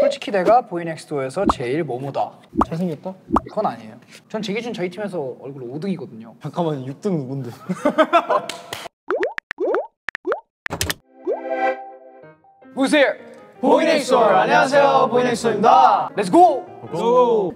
솔직히 내가 보이넥스트도어에서 제일 모모다. 잘생겼다? 그건 아니에요. 전 제 기준 저희 팀에서 얼굴 5등이거든요. 잠깐만 6등 누군데? 보세요. 보이넥스트도어 안녕하세요 보이넥스트도어입니다. 렛츠 고! 고!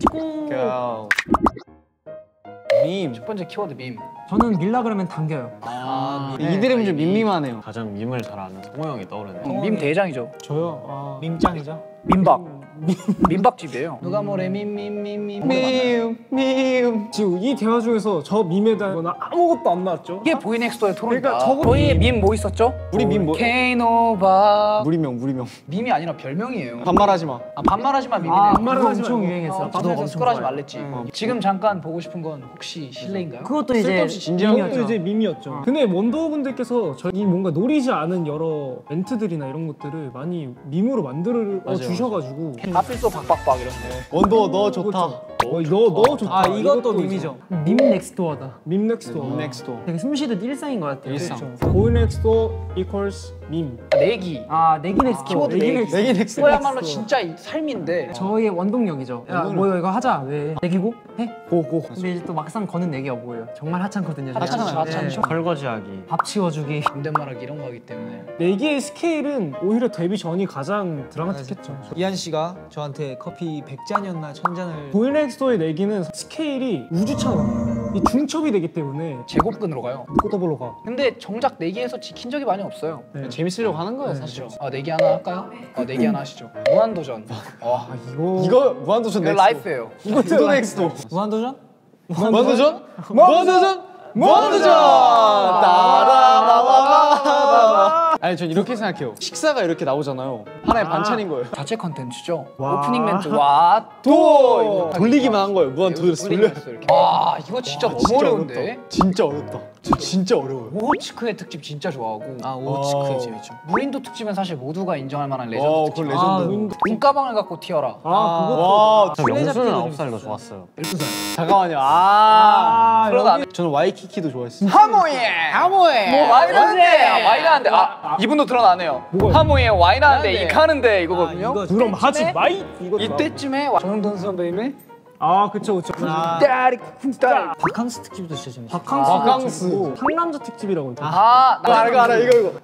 밈. 첫 번째 키워드 밈. 저는 밀라 그러면 당겨요. 이들은 좀 밈밈하네요. 가장 밈을 잘 아는 성호 형이 떠오르네요. 밈 대장이죠. 저요? 밈짱이죠? 민박. 민박집이에요. 누가 뭐래 밈. 지금 이 대화 중에서 저 밈에 대한 아무것도 안 나왔죠? 이게 보이넥스트도어의 토론이다. 그러니까 저거 저희 밈 뭐 있었죠? 우리 밈 뭐? 케이노바. 무리명. 밈이 아니라 별명이에요. 반말하지 마. 아, 반말하지 마 밈이네요. 반말은 엄청 유행했어. 방송에서 스크롤하지 말랬지. 지금 잠깐 보고 싶은 건 혹시 실례인가요? 그것도 이제 쓸데없이 진지한 이것도 이제 밈이었죠. 근데 원더분들께서 저희 뭔가 노리지 않은 여러 멘트들이나 이런 것들을 많이 밈으로 만들어 주셔가지고 하필 또 박박박 이런 거. 원더 너 좋다. 너 좋다. 아 이것도 밈이죠. 밈 넥스트도어다. 밈 넥스트도어. 넥스트. 되게 숨쉬듯 일상인 것 같아요. 일상. 보이넥스트도어 equals 밈. 내기. 아 내기 넥스트도어. 키워드 내기. 내기 넥스트. 그거야말로 진짜 삶인데. 저희의 원동력이죠. 야 뭐야 이거 하자. 왜? 내기고? 해? 고고. 근데 이제 또 막상 거는 내기가 뭐예요? 정말 하찮거든요. 하찮죠. 설거지하기. 밥 치워주기. 존댓말하기 이런 거기 때문에. 내기의 스케일은 오히려 데뷔 전이 가장 드라마틱했죠. 이한 씨가 저한테 커피 100잔이었나 1000잔을 보이넥스트도어의 내기는 스케일이 우주차원이에요. 이 중첩이 되기 때문에 제곱근으로 가요. 꼬더블로 가. 근데 정작 내기에서 지킨 적이 많이 없어요. 네. 재밌으려고 하는 거예요 사실. 내기 하나 할까요? 내기 하나 하시죠. 무한도전. 이거 무한도전 이거 넥스트. 라이프예요. 이것도 넥스트. 무한도전? 무한도전? 따라라라라. 아니 전 이렇게 생각해요. 식사가 이렇게 나오잖아요. 하나의 반찬인 거예요. 자체 컨텐츠죠. 와. 오프닝 멘트 와 또 돌리기만 한 거예요. 무한 돌려. 와 이거 진짜 너무 어려운데. 진짜 어렵다. 진짜 어려워요. 오호츠크의 특집 진짜 좋아하고. 오츠크 재밌죠. 무인도 특집은 사실 모두가 인정할 만한 레전드 특집. 그건 레전드. 돈가방을 갖고 튀어라. 와, 저 술래잡기도 영수는 좀 9살 더 있었어요. 좋았어요. 12살. 잠깐만요. 그러다 안 저는 와이키키도 좋아했어요. 하모예. 와인하는데 이분도 드러나네요. 하모예 와인하는데 이카는데 이거거든요. 그럼 하지 마이. 이때쯤에 정동 선배님의 그쵸. 딸이 쿵딸. 바캉스 특집도 진짜 재밌어요. 바캉스. 상남자 특집이라고 있죠. 알아 이거.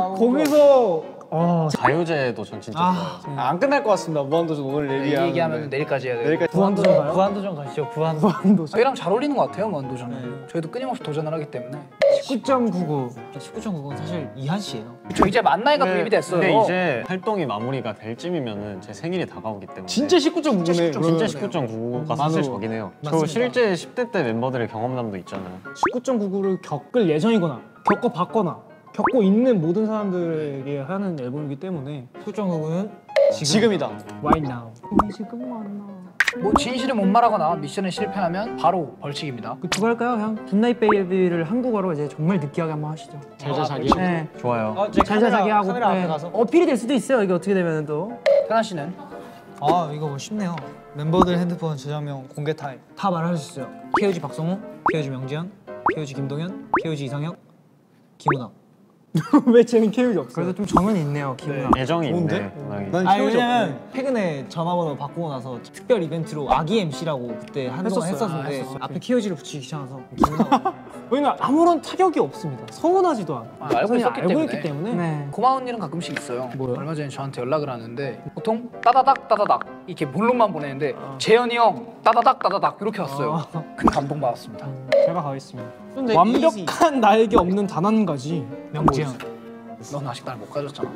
거기서 자유제도 전 진짜 좋아해요. 안 끝날 것 같습니다. 무한도전 오늘 얘기하면 내일까지 해야 돼요. 내일까지. 무한도전 가시죠. 무한도전. 저희랑 잘 어울리는 것 같아요, 무한도전은. 저희도 끊임없이 도전을 하기 때문에. 19.99. 19.9는 사실 이한 씨예요. 저 이제 만나이가 도입이 됐어요. 근데 이제 활동이 마무리가 될 쯤이면은 제 생일이 다가오기 때문에 진짜 19.9네. 진짜 19.99가 사실 저긴 해요. 저 실제 10대 때 멤버들의 경험담도 있잖아요. 19.99를 겪을 예정이거나 겪어봤거나 겪고 있는 모든 사람들에게 하는 앨범이기 때문에 19.9는 지금이다. Right now. 지금 만나. 뭐 진실을 못 말하거나 미션에 실패하면 바로 벌칙입니다. 그거 할까요? 그냥 굿나잇 베이비를 한국어로 이제 정말 느끼하게 한번 하시죠. 잘자 자기. 네. 좋아요. 잘자 자기 하고 카메라 앞에 가서. 어필이 될 수도 있어요. 이게 어떻게 되면 또. 태난 씨는? 이거 뭐 쉽네요. 멤버들 핸드폰 저장명 공개 타임. 다 말할 수 있어요. KOG 박성호, KOG 명지현, KOG 김동현, KOG 이상혁, 김은학. 왜 쟤는 계획이 없어? 그래도 좀 정은 있네요. 기분. 애정이 뭔데? 있네. 워낙에. 난 아니 계획이 왜냐면 최근에 전화번호 바꾸고 나서 특별 이벤트로 아기 MC라고 그때 한동안 했었는데 앞에 KOG를 붙이기 귀찮아서 김은학. 왜냐면 아무런 타격이 없습니다. 서운하지도 않아. 알고 그냥 있었기 알고 때문에. 있기 때문에. 네. 고마운 일은 가끔씩 있어요. 뭐요? 얼마 전에 저한테 연락을 하는데 보통 따다닥 이렇게 본론만 보내는데 재현이 형 따다닥 이렇게 왔어요. 큰 감동 받았습니다. 제가 가겠습니다. 완벽한 나에게 없는 단 한 가지. 명지현. 넌 아직 날 못 가졌잖아.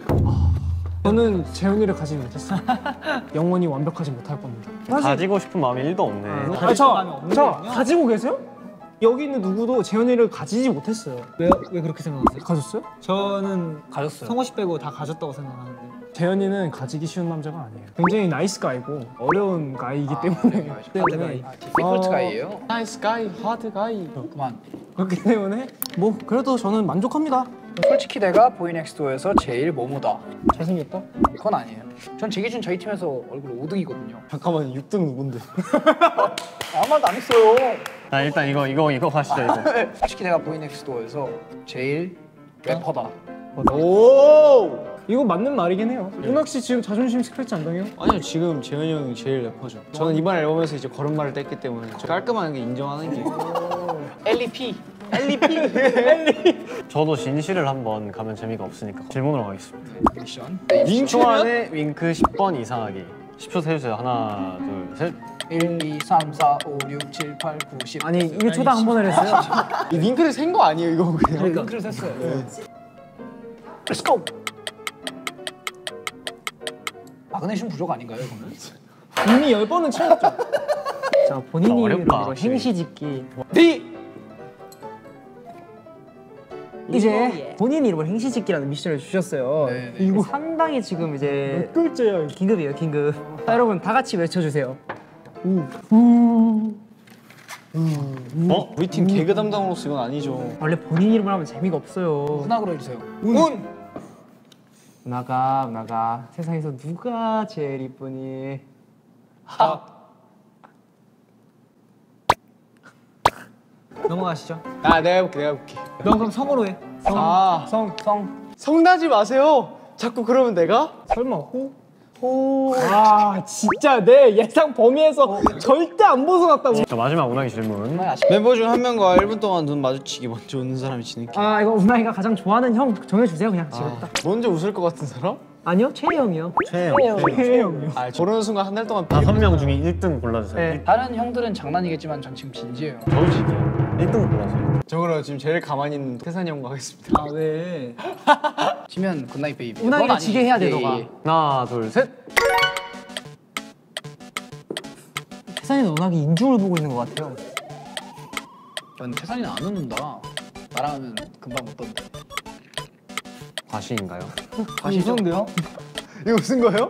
저는 재훈이를 가지지 못했어요. 영원히 완벽하지 못할 겁니다. 가지고 싶은 마음이 1도 없네. 저 가지고 계세요? 여기 있는 누구도 재훈이를 가지지 못했어요. 왜 그렇게 생각하세요? 가졌어요? 저는 가졌어요. 성호 씨 빼고 다 가졌다고 생각하는데. 재현이는 가지기 쉬운 남자가 아니에요. 굉장히 나이스 가이고 어려운 가이이기 때문에 디피컬트 가이예요. 나이스 가이, 하드 가이. 그만. 그렇기 때문에 뭐 그래도 저는 만족합니다. 솔직히 내가 보이넥스트도어에서 제일 모모다. 잘생겼다? 그건 아니에요. 전 제 기준 저희 팀에서 얼굴 5등이거든요. 잠깐만 6등 누군데? 아무 말도 안 했어요. 일단 이거 가시죠 이거. 솔직히 내가 보이넥스트도어에서 제일 래퍼다. 오! 이거 맞는 말이긴 해요. 은학 씨 지금 자존심 스크래치 안 당해요? 아니요, 지금 재현이 형이 제일 래퍼죠. 저는 이번 앨범에서 이제 걸음마를 뗐기 때문에 저 깔끔한 게 인정하는 게. LEP. 저도 진실을 한번 가면 재미가 없으니까 질문으로 가겠습니다. 미션. 10초 안에 윙크 10번 이상하기. 10초 세주세요. 하나, 둘, 셋. 1, 2, 3, 4, 5, 6, 7, 8, 9, 10. 아니 1초당 한 번을 했어요. 이 윙크를 센 거 아니에요, 이거 그냥? 링크를 셌어요. Let's go. 마그네슘 부족 아닌가요, 이거는? 이미 10번은 채웠죠. 자 본인이 어렵다, 이름으로 확실히. 행시 짓기. D. 이제 본인 이름으로 행시 짓기라는 미션을 주셨어요. 네, 네. 이거 상당히 지금 이제 몇 글자야 이거. 긴급이에요, 긴급. 자, 여러분 다 같이 외쳐주세요. 우리 팀 개그 담당으로서 이건 아니죠. 원래 본인 이름을 하면 재미가 없어요. 문학으로 해주세요. 나가 세상에서 누가 제일 이쁘니? 넘어가시죠. 아, 내가 해볼게. 너 그럼 성으로 해. 성나지 마세요. 자꾸 그러면 내가? 설마 호? 와 진짜 내 예상 범위에서 절대 안 벗어났다고. 자, 마지막 운항의 질문. 멤버 중 한 명과 1분 동안 눈 마주치기 먼저 웃는 사람이 지는 게. 아 이거 운항이가 가장 좋아하는 형 정해주세요, 그냥 지금 딱. 먼저 웃을 것 같은 사람? 아니요, 최애 형이요. 해영이요. 아, 저러는 순간 한 달 동안 5명 중에 1등 골라주세요. 네. 다른 형들은 장난이겠지만 전 지금 진지해요. 저도 지금 1등 골라주세요. 저 그럼 지금 제일 가만히 있는 태산이 형과 하겠습니다. 아 왜? 지면 굿나잇 베이비. 운항이가 지게 해야 돼, 예, 너가. 예. 하나, 둘, 셋. 태산이는 운항이 인중을 보고 있는 것 같아요. 난 태산이는 안 웃는다. 말하면 금방 웃던데. 과시인가요? 무서운데요? 이거 웃은 거예요?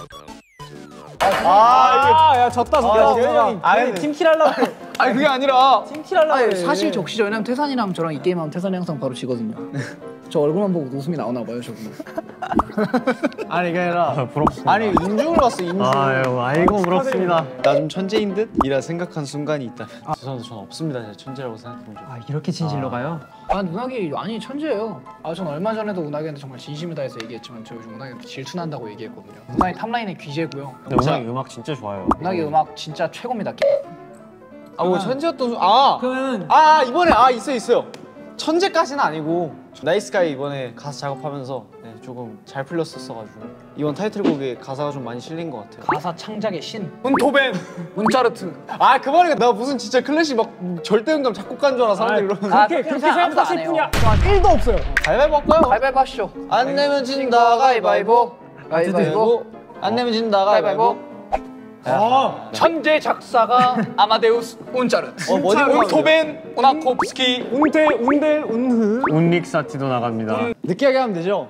야 졌다 졌다. 재현이 형이 아니, 팀킬 하려고 해. 아니 그게 아니라 팀킬 하려고 해. 사실 적시죠. 왜냐면 태산이랑 저랑 이 게임하면 태산이 항상 바로 지거든요. 저 얼굴만 보고 웃음이 나오나 봐요, 저분. 아니 그게 아니라 부럽습니다. 아니 인중을 봤어, 인중. 아유, 아이고 부럽습니다. 나 좀 천재인 듯? 이라 생각한 순간이 있다면 죄송합니다, 저는 없습니다. 제가 천재라고 생각해본 적. 아 이렇게 진실로 가요? 아, 운학이 아니 천재예요. 아, 전 얼마 전에도 운학이한테 정말 진심을 다해서 얘기했지만 저 요즘 운학이한테 질투난다고 얘기했거든요. 운학이 탑라인의 귀재고요. 근데 운항이 음악 진짜 좋아요. 운학이 음악 진짜 최고입니다. 뭐 천재였던 그러면 이번에 있어요. 천재까지는 아니고 나이스가이 이번에 가사 작업하면서 조금 잘 풀렸었어가지고 이번 타이틀곡에 가사가 좀 많이 실린 것 같아요. 가사 창작의 신. 운토벤. 운짜르트. 아 그만해. 나 무슨 진짜 클래식 막 절대음감 작곡가인 줄 알아 사람들이 그러면. 그렇게 아무도 안 생각하실 해요. 분이야 1도 없어요. 가위바위보 할까요? 가위바위보 하시죠. 안 내면 진다 가위바위보. 가위바위보. 안 내면 진다 가위바위보. 천재 작사가 아마데우스 운짜르트. 뭐지? 운토벤. 우나콥스키. 운대 운흐. 운릭사티도 나갑니다. 느끼하게 하면 되죠?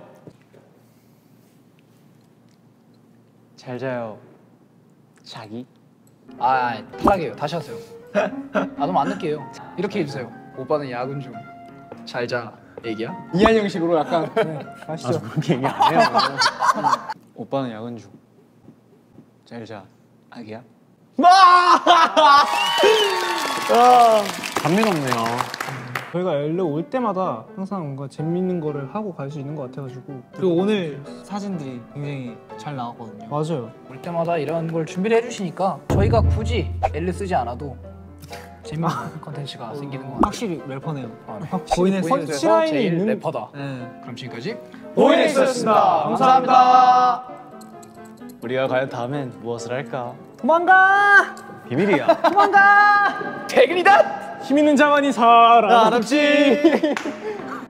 잘 자요 자기. 아, 탈락이에요. 다시 하세요. 아, 너무 안 느끼해요. 이렇게 해주세요. 오빠는 야근 중. 잘 자. 얘기야? 이한 형식으로 약간 아, 저 그렇게 얘기 안 해요. 오빠는 야근 중. 잘 자. 아기야? 감미롭네요. 저희가 LA 올 때마다 항상 뭔가 재밌는 거를 하고 갈 수 있는 것 같아가지고. 그리고 오늘 사진들이 굉장히 잘 나왔거든요. 맞아요. 올 때마다 이런 걸 준비를 해주시니까 저희가 굳이 애를 쓰지 않아도 재밌는 컨텐츠가 생기는 것 같아요. 확실히 래퍼네요. 보이는 보이넥스에서 펀치라인이 제일 있는 래퍼다. 네. 그럼 지금까지 보이넥스였습니다. 감사합니다. 우리가 과연 다음엔 무엇을 할까? 도망가! 비밀이야. 퇴근이다! 힘 있는 자만이 살아. 알았지.